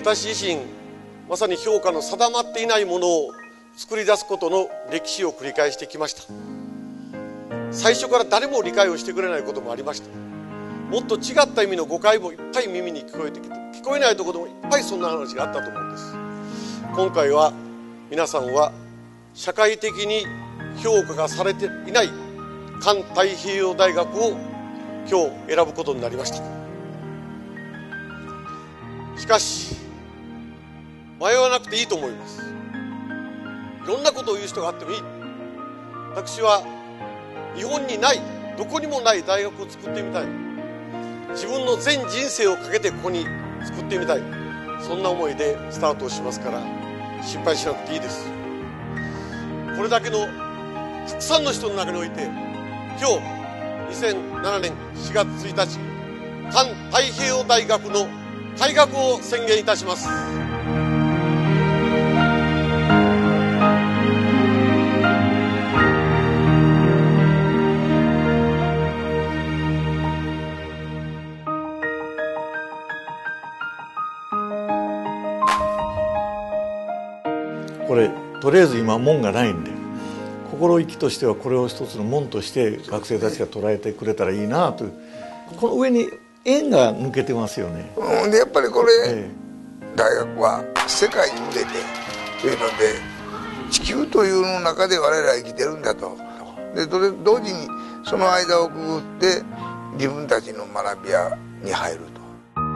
私自身まさに評価の定まっていないものを作り出すことの歴史を繰り返してきました。最初から誰も理解をしてくれないこともありました。もっと違った意味の誤解もいっぱい耳に聞こえてきて、聞こえないところでもいっぱいそんな話があったと思うんです。今回は皆さんは社会的に評価がされていない環太平洋大学を今日選ぶことになりました。しかし迷わなくていいと思います。いろんなことを言う人があってもいい。私は日本にない、どこにもない大学を作ってみたい。自分の全人生をかけてここに作ってみたい。そんな思いでスタートをしますから心配しなくていいです。これだけのたくさんの人の中において、今日2007年4月1日環太平洋大学の開学を宣言いたします。 これとりあえず今門がないんで、心意気としてはこれを一つの門として学生たちが捉えてくれたらいいなという。この上に円が抜けてますよね。 でやっぱりこれ、大学は世界に向けてというので、地球というの中で我々は生きてるんだと。で同時にその間をくぐって自分たちの学び屋に入ると。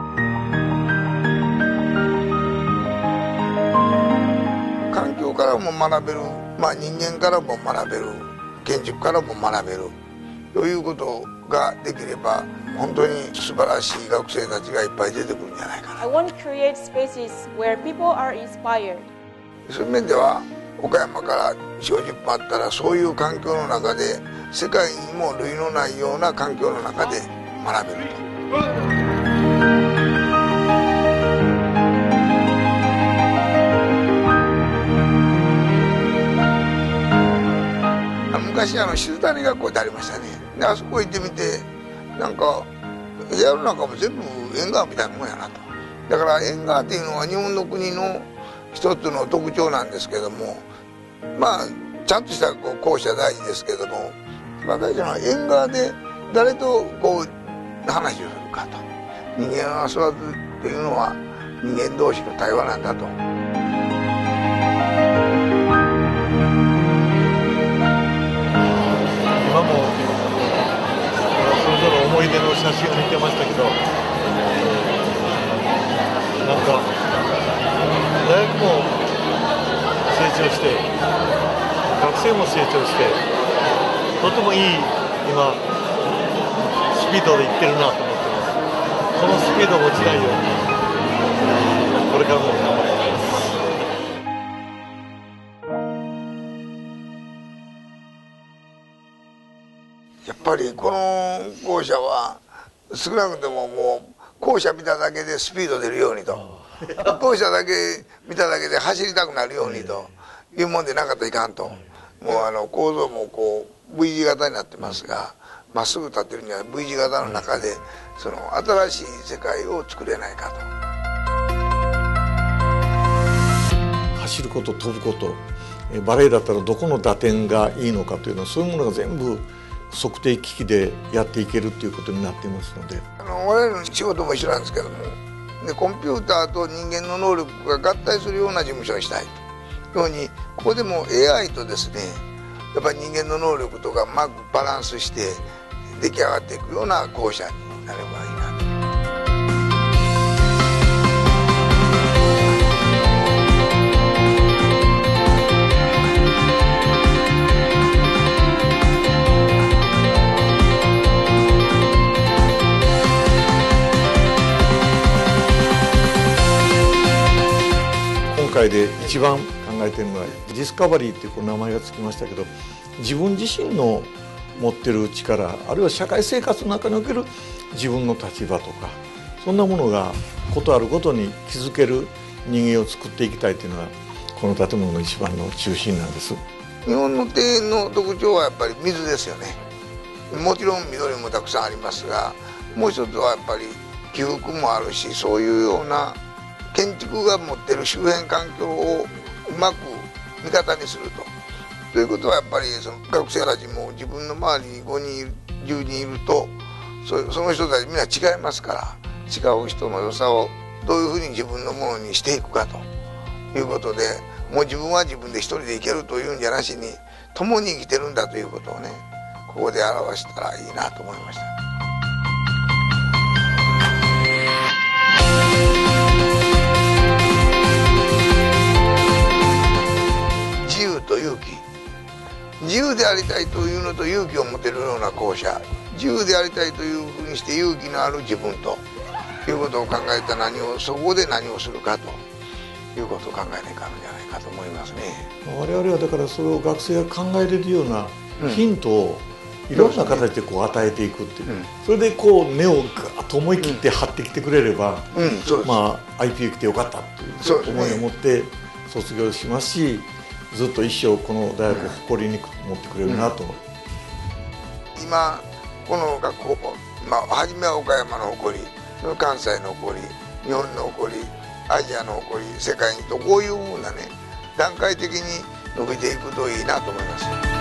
環境からも学べる、人間からも学べる、建築からも学べるということができれば、本当に素晴らしい学生たちがいっぱい出てくるんじゃないかな。 I want to create spaces where people are inspired. そういう面では岡山から40分あったら、そういう環境の中で世界にも類のないような環境の中で学べると。昔静谷学校ってありましたね。であそこ行ってみて、なんか部屋の中も全部縁側みたいなもんやなと。だから縁側っていうのは日本の国の一つの特徴なんですけども、ちゃんとした校舎大事ですけども、大事なのは縁側で誰と話をするかと。人間が育つっていうのは人間同士の対話なんだと。 今もそれぞれ思い出の写真を見てましたけど、なんか大学も成長して、学生も成長して、とてもいい今スピードでいってるなと思ってます。このスピードを落ちないようにこれからも頑張ります。 やっぱりこの校舎は少なくとももう校舎見ただけでスピード出るようにと、校舎だけ見ただけで走りたくなるようにというもんでなかったらいかんと。もう構造もV 字型になってますが、まっすぐ立ってるには V 字型の中でその新しい世界を作れないかと。 走ること、飛ぶこと、バレエだったらどこの打点がいいのかというのは、そういうものが全部測定機器でやっていけるということになっていますので、 我々の仕事も一緒なんですけども、コンピューターと人間の能力が合体するような事務所にしたいというように、ここでも AI とですね、やっぱり人間の能力とかうまくバランスして出来上がっていくような校舎になればいいなと。 今回で一番考えているのはディスカバリーという名前がつきましたけど、自分自身の持ってる力、あるいは社会生活の中における自分の立場とか、そんなものがことあるごとに気づける人間を作っていきたいというのがこの建物の一番の中心なんです。 日本の庭園の特徴はやっぱり水ですよね。もちろん緑もたくさんありますが、もう一つはやっぱり起伏もあるし、そういうような建築が持ってる周辺環境をうまく味方にするということはやっぱりその学生たちも自分の周りに5人10人いるとその人たちみんな違いますから違う人の良さをどういうふうに自分のものにしていくかということでもう自分は自分で一人で生きるというんじゃなしに共に生きてるんだということをねここで表したらいいなと思いました。自由と勇気自由でありたいというのと勇気を持てるような校舎自由でありたいというふうにして勇気のある自分ということを考えたそこで何をするかということを考えないかんじゃないかと思いますね。 我々はだからそれを学生が考えれるようなヒントをいろんな形でこう与えていくっていう、それでこう根をガーッと思い切って張ってきてくれれば、まあ IPU 来てよかったという思いを持って卒業しますしずっと一生この大学を誇りに持ってくれるなと、 今この学校も、初めは岡山の誇り関西の誇り日本の誇りアジアの誇り世界にとこういうふうなね段階的に伸びていくといいなと思います。